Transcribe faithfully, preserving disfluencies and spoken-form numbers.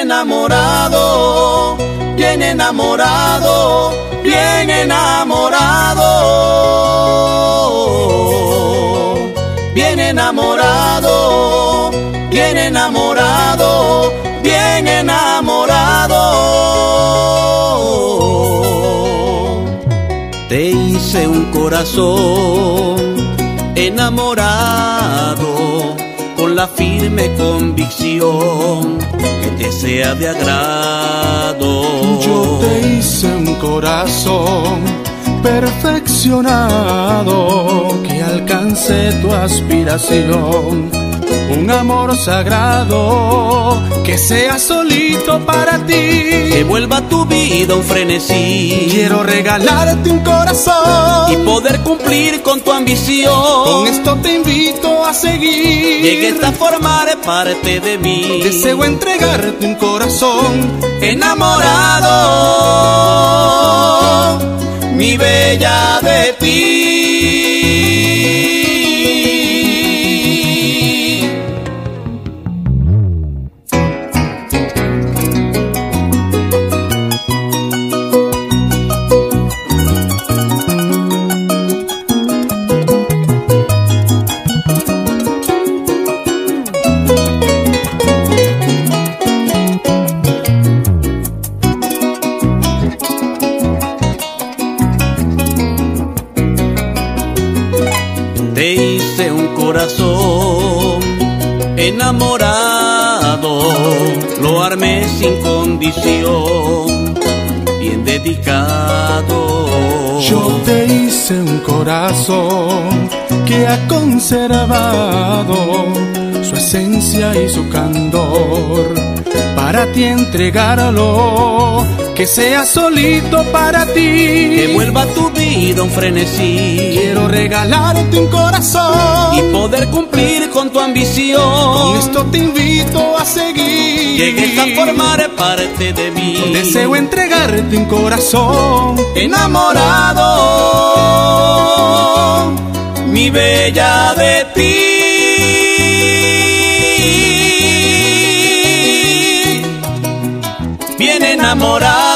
enamorado, bien enamorado, bien enamorado, bien enamorado, bien enamorado, bien enamorado. Te hice un corazón enamorado, con la firme convicción que te sea de agrado. Yo te hice un corazón perfeccionado, que alcance tu aspiración. Un amor sagrado, que sea solito para ti, que vuelva a tu vida un frenesí. Quiero regalarte un corazón y poder cumplir con tu ambición. Con esto te invito a seguir. Llegues a formar parte de mí. Deseo entregarte un corazón enamorado, mi bella, de ti. Te hice un corazón enamorado, lo armé sin condición, bien dedicado. Yo te hice un corazón que ha conservado su esencia y su candor, para ti entregarlo, que sea solito para ti, que vuelva a tu vida un frenesí. Quiero regalarte un corazón y poder cumplir con tu ambición. Con esto te invito a seguir. Llegues a formar parte de mí. Deseo entregarte un corazón enamorado, mi bella, de ti. Bien enamorado,